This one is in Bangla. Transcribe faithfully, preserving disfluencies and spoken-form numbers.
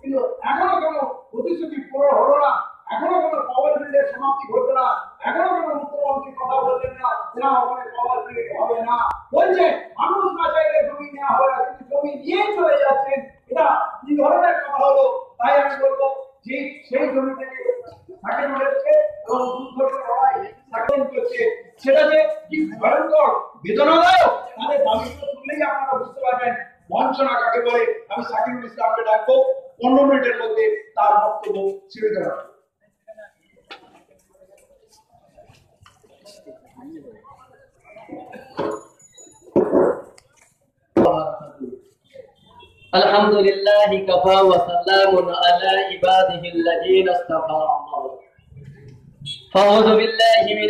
কিন্তু এখনো কেন প্রতিশ্রুতি পূরণ হলো না, এখনো কেন পাওয়ার গ্রিডের সমাপ্তি ঘটবে না, এখনো কেন মুখ্যমন্ত্রী কথা বললেন না যে না ওখানে পাওয়ার গ্রিড হবে না, বলছে মানুষ না চাইলে জমি নেওয়া হবে না, কিন্তু জমি নিয়ে চলে যাচ্ছেন। এটা কি ধরনের কথা হলো? তাই আমি বলবো যে সেই জমি থেকে সাকিব হচ্ছে এবং দুর্ঘটনা লড়াই সাকিব করছে, সেটা যে কি ভয়ঙ্কর বেদনাদায়ক তাদের দাবিগুলো শুনলেই আপনারা বুঝতে পারবেন বঞ্চনা কাকে বলে। আমি সাকিবুল ইসলামকে ডাকবো পনেরো মিনিটের মধ্যে তার বক্তব্য সীমিত রাখবো। আলহামদুলিল্লাহি কাফা ওয়া সালামুন আলা ইবাদিহিল্লাযীনা ইসতাফা। আউযু বিল্লাহি